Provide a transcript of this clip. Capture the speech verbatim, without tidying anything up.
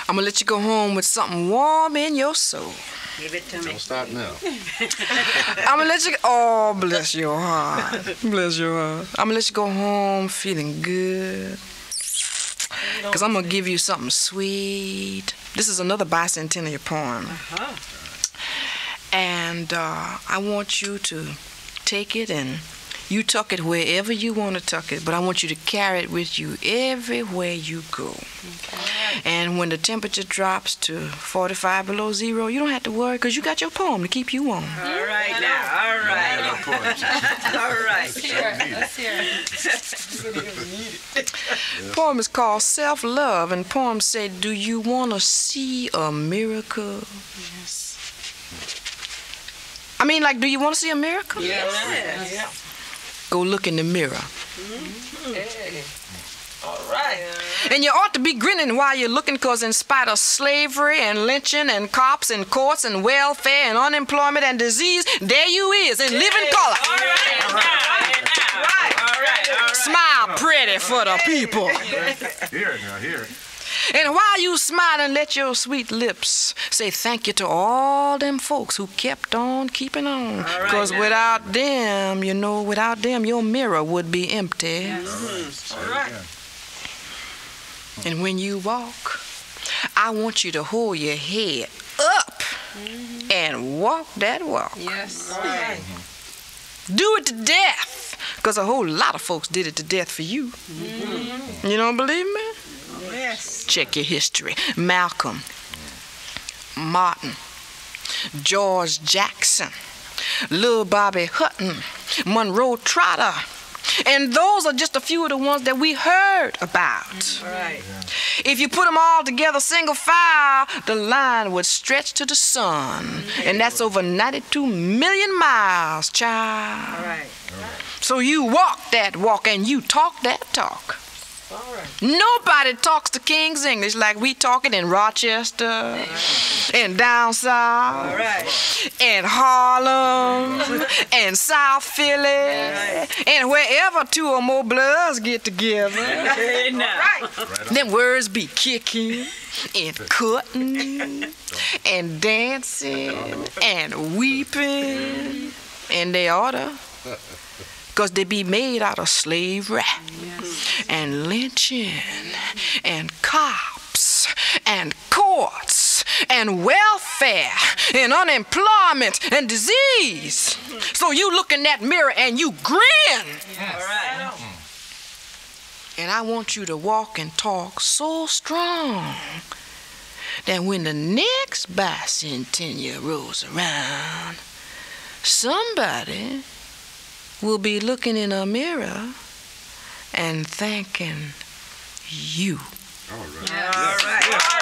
I'm going to let you go home with something warm in your soul. Give it to me. Don't start now. I'm going to let you go. Oh, bless your heart. Bless your heart. I'm going to let you go home feeling good. Because I'm going to give you something sweet. This is another bicentennial poem. Uh-huh. And uh, I want you to take it and you tuck it wherever you want to tuck it, but I want you to carry it with you everywhere you go. Okay. And when the temperature drops to forty-five below zero, you don't have to worry because you got your poem to keep you warm. All right now, all right. All right. Let's hear it. Let's hear it. The poem is called Self-Love, and poem said, do you want to see a miracle? Yes. I mean, like, do you want to see a miracle? Yes. Yes. Yeah. Go look in the mirror. Mm-hmm. Hey. All right. And you ought to be grinning while you're looking, because in spite of slavery and lynching and cops and courts and welfare and unemployment and disease, there you is in living color. All right. All right. All right. All right. All right. Smile pretty for the people. Hear it now, hear it. And while you smiling, let your sweet lips say thank you to all them folks who kept on keeping on. Because right, without them, you know, without them, your mirror would be empty. Yes. All right. And when you walk, I want you to hold your head up mm-hmm. and walk that walk. Yes. All right. Do it to death, because a whole lot of folks did it to death for you. Mm-hmm. You don't believe me? Yes. Check your history. Malcolm, Martin, George Jackson, Lil Bobby Hutton, Monroe Trotter. And those are just a few of the ones that we heard about. All right. If you put them all together single file, the line would stretch to the sun. And that's over ninety-two million miles, child. All right. All right. So you walk that walk and you talk that talk. All right. Nobody talks the King's English like we talk it in Rochester, right. and down south, all right. and Harlem, and South Philly, right. and wherever two or more bloods get together. Right. Right. Them words be kicking, and cutting, and dancing, and weeping, and they oughta. Because they be made out of slavery, yes. and lynching, and cops, and courts, and welfare, and unemployment, and disease. So you look in that mirror and you grin. Yes. All right. And I want you to walk and talk so strong that when the next bicentennial rolls around, somebody will be looking in a mirror and thanking you. All right. All right.